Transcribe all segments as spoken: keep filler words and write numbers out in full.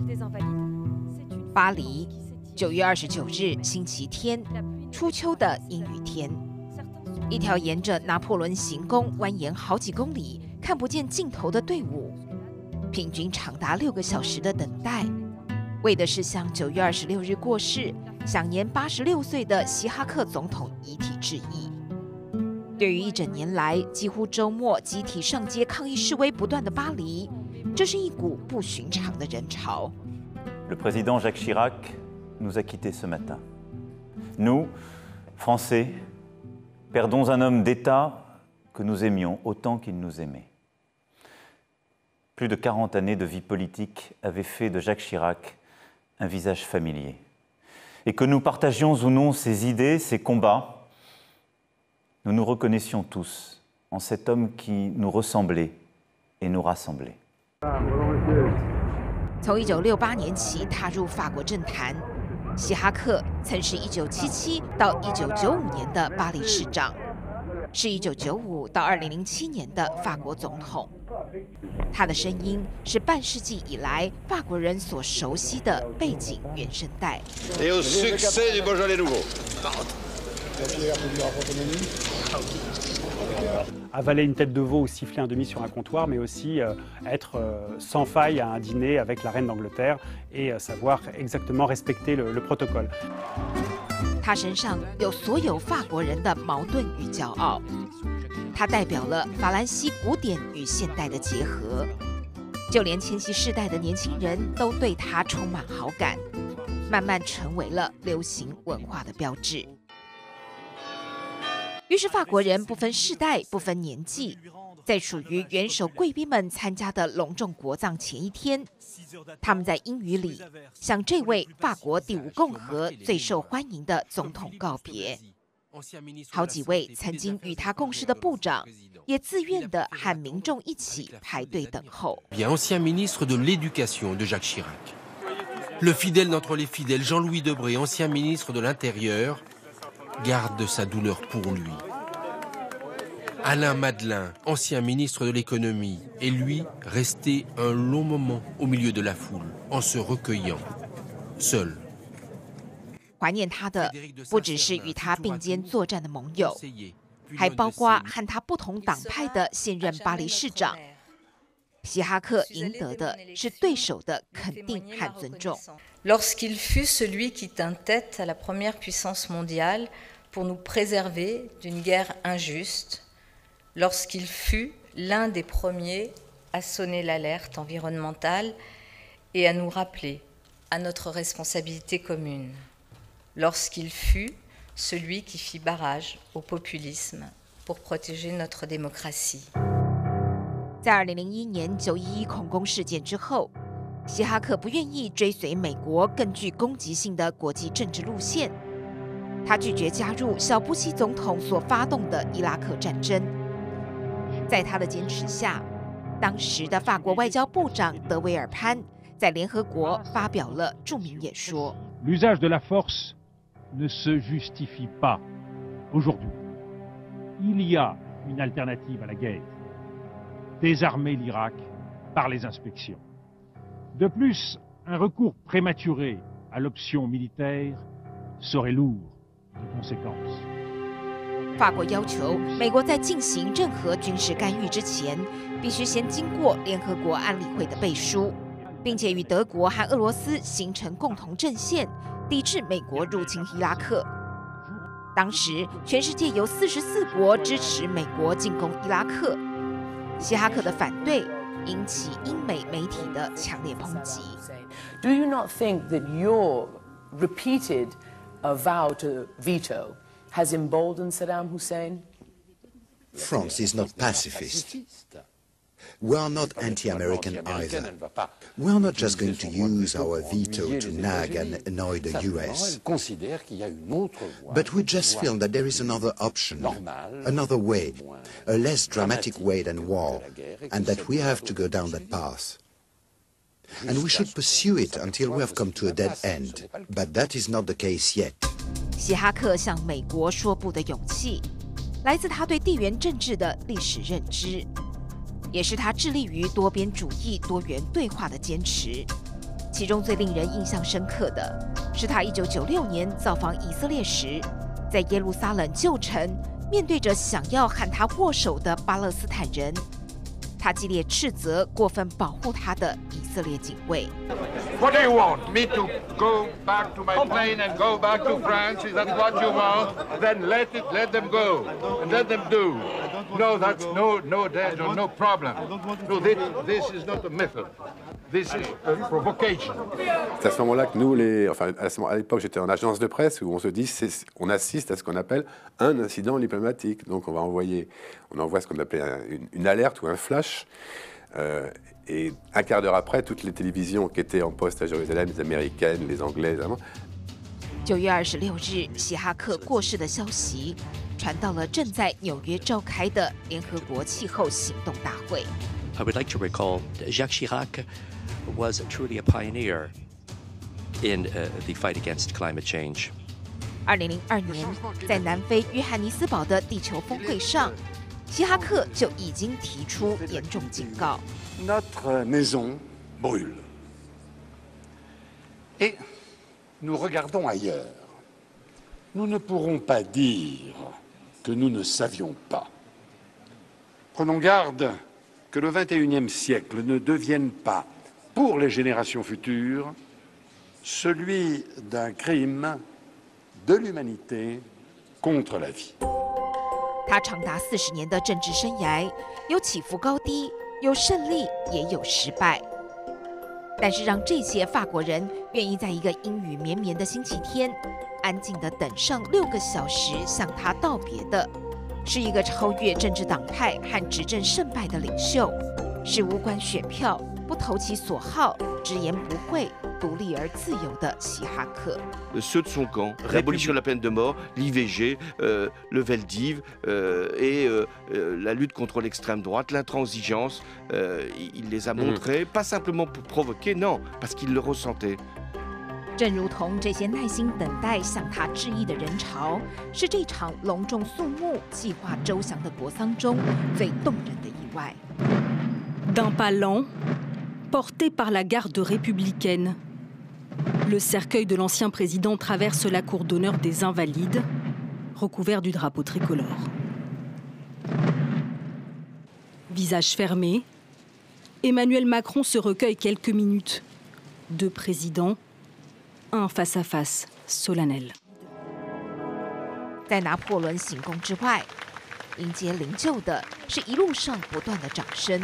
巴黎，九月二十九日，星期天，初秋的阴雨天。一条沿着拿破仑行宫蜿蜒好几公里、看不见尽头的队伍，平均长达六个小时的等待，为的是向九月二十六日过世、享年八十六岁的希哈克总统遗体致意。对于一整年来几乎周末集体上街抗议示威不断的巴黎，这是一股不寻常的人潮。 Le président Jacques Chirac nous a quittés ce matin. Nous, Français, perdons un homme d'État que nous aimions autant qu'il nous aimait. Plus de quarante années de vie politique avaient fait de Jacques Chirac un visage familier. Et que nous partagions ou non ses idées, ses combats, nous nous reconnaissions tous en cet homme qui nous ressemblait et nous rassemblait. 从一九六八年起踏入法国政坛，希哈克曾是一九七七到一九九五年的巴黎市长，是一九九五到二零零七年的法国总统。他的声音是半世纪以来法国人所熟悉的背景原声带。 Et au succès du Beaujolais nouveau. Avaler une tête de veau ou siffler un demi sur un comptoir, mais aussi euh, être euh, sans faille à un dîner avec la reine d'Angleterre et euh, savoir exactement respecter le, le protocole. 他身上有所有法国人的矛盾与骄傲，他代表了法兰西古典与现代的结合，就连千禧世代的年轻人都对他充满好感，慢慢成为了流行文化的标志。于是法国人不分世代、不分年纪，在属于元首贵宾们参加的隆重国葬前一天，他们在英语里向这位法国第五共和最受欢迎的总统告别。好几位曾经与他共事的部长也自愿地和民众一起排队等候。 Ancien ministre de l'Éducation de Jacques Chirac, le fidèle d'entre les fidèles Jean-Louis Debré, ancien ministre de l'Intérieur, garde sa douleur pour lui. Alain Madelin, ancien ministre de l'économie, et lui resté un long moment au milieu de la foule, en se recueillant, seul. 怀念他的不只是与他并肩作战的盟友，还包括和他不同党派的现任巴黎市长。希哈克赢得的是对手的肯定和尊重。 Lorsqu'il fut celui qui tint tête à la première puissance mondiale pour nous préserver d'une guerre injuste, lorsqu'il fut l'un des premiers à sonner l'alerte environnementale et à nous rappeler à notre responsabilité commune, lorsqu'il fut celui qui fit barrage au populisme pour protéger notre démocratie. 在二零零一年九一一恐攻事件之后，希哈克不愿意追随美国更具攻击性的国际政治路线，他拒绝加入小布希总统所发动的伊拉克战争。在他的坚持下，当时的法国外交部长德维尔潘在联合国发表了著名演说。 L'usage de la force ne se justifie pas aujourd'hui. Il y a une alternative à la guerre. Désarmer l'Irak par les inspections. De plus, un recours prématuré à l'option militaire serait lourd de conséquences. 法国要求美国在进行任何军事干预之前，必须先经过联合国安理会的背书，并且与德国和俄罗斯形成共同阵线，抵制美国入侵伊拉克。当时，全世界有四十四国支持美国进攻伊拉克。希哈克的反对引起英美媒体的强烈抨击。 Do you not think that your repeated uh, vow to veto has emboldened Saddam Hussein? France is not pacifist. We are not anti-American either. We are not just going to use our veto to nag and annoy the U S. But we just feel that there is another option, another way, a less dramatic way than war, and that we have to go down that path. And we should pursue it until we have come to a dead end. But that is not the case yet. 希哈克向美国说不的勇气，来自他对地缘政治的历史认知，也是他致力于多边主义、多元对话的坚持。 其中最令人印象深刻的是他一九九六年造访以色列时，在耶路撒冷旧城面对着想要和他握手的巴勒斯坦人，他激烈斥责过分保护他的以色列警卫。 What do you want? Me to go back to my plane and go back to France? Is that what you want? Then let it, let them go, and let them do. No, that's no, no, there's no problem. No, this, this is not a method. This is a provocation. C'est à ce moment-là que nous, les, enfin, à l'époque, j'étais en agence de presse où on se dit, on assiste à ce qu'on appelle un incident diplomatique. Donc, on va envoyer, on envoie ce qu'on appelle une, une alerte ou un flash. Euh, et un quart d'heure après, toutes les télévisions qui étaient en poste à Jérusalem, les américaines, les anglaises, vraiment. 九月二十六日，希哈克过世的消息传到了正在纽约召开的联合国气候行动大会。 I would like to recall that Jacques Chirac was truly a pioneer in uh, the fight against climate change. 二零零二年，在南非约翰尼斯堡的地球峰会上，希哈克就已经提出严重警告。 Notre maison brûle. Et nous regardons ailleurs. Nous ne pourrons pas dire que nous ne savions pas. Prenons garde que le vingt et unième siècle ne devienne pas, pour les générations futures, celui d'un crime de l'humanité contre la vie. 他长达四十年的政治生涯，有起伏高低，有胜利，也有失败。但是让这些法国人愿意在一个阴雨绵绵的星期天，安静地等上六个小时向他道别的，是一个超越政治党派和执政胜败的领袖，是无关选票、不投其所好、直言不讳、独立而自由的希哈克。 Ceux de son camp, l'abolition de la peine de mort, l'I V G, euh, le Veldiv euh, et euh, la lutte contre l'extrême droite, l'intransigeance, euh, il les a montrés, pas simplement pour provoquer, non, parce qu'il le ressentait. 正如同这些耐心等待向他致意的人潮，是这场隆重肃穆、计划周详的国丧中最动人的意外。 D'un pas lent, porté par la garde républicaine, le cercueil de l'ancien président traverse la cour d'honneur des Invalides, recouvert du drapeau tricolore. Visage fermé, Emmanuel Macron se recueille quelques minutes. Deux présidents, un face-à-face solennel. 在拿破仑行宫之外，迎接灵柩的是一路上不断的掌声。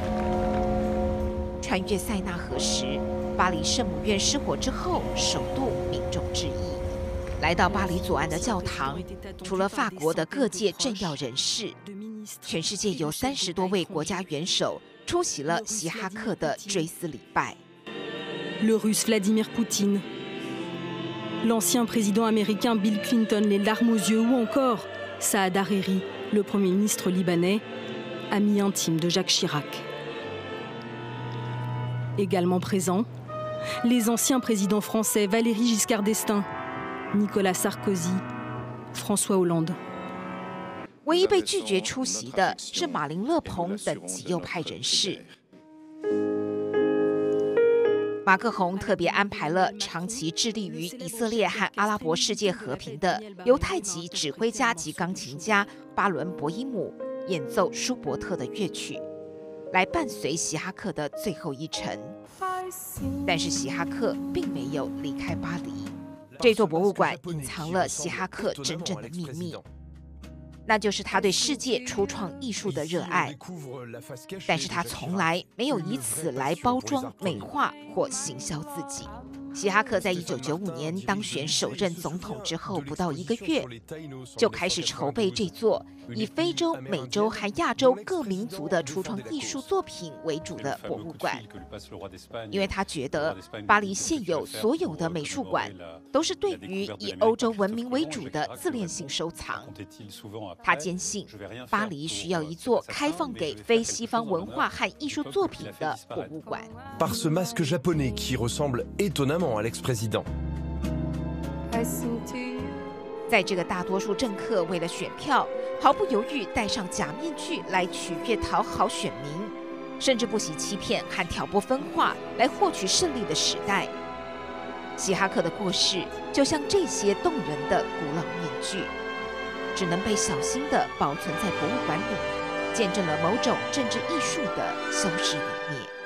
穿越塞纳河时，巴黎圣母院失火之后，首度民众致意。来到巴黎左岸的教堂，除了法国的各界政要人士，全世界有三十多位国家元首出席了希哈克的追思礼拜。 Le Russe Vladimir Poutine, l'ancien président américain Bill Clinton, les larmes aux yeux, ou encore Saad Hariri, le premier ministre libanais, ami intime de Jacques Chirac. Également présents, les anciens présidents français Valéry Giscard d'Estaing, Nicolas Sarkozy, François Hollande. 唯一被拒绝出席的是马林勒庞等极右派人士。马克宏特别安排了长期致力于以色列和阿拉伯世界和平的犹太籍指挥家及钢琴家巴伦博伊姆演奏舒伯特的乐曲，来伴随希哈克的最后一程。但是希哈克并没有离开巴黎，这座博物馆隐藏了希哈克真正的秘密，那就是他对世界初创艺术的热爱，但是他从来没有以此来包装、美化或行销自己。希哈克在一九九五年当选首任总统之后不到一个月，就开始筹备这座以非洲、美洲和亚洲各民族的初创艺术作品为主的博物馆，因为他觉得巴黎现有所有的美术馆都是对于以欧洲文明为主的自恋性收藏。他坚信巴黎需要一座开放给非西方文化和艺术作品的博物馆。 Par ce masque japonais qui ressemble étonnamment à l'ex-président. 在这个大多数政客为了选票，毫不犹豫戴上假面具来取悦讨好选民， 甚至不惜欺骗和挑拨分化来获取胜利的时代。希哈克的过世就像这些动人的古老面具，只能被小心地保存在博物馆里，见证了某种政治艺术的消失湮灭。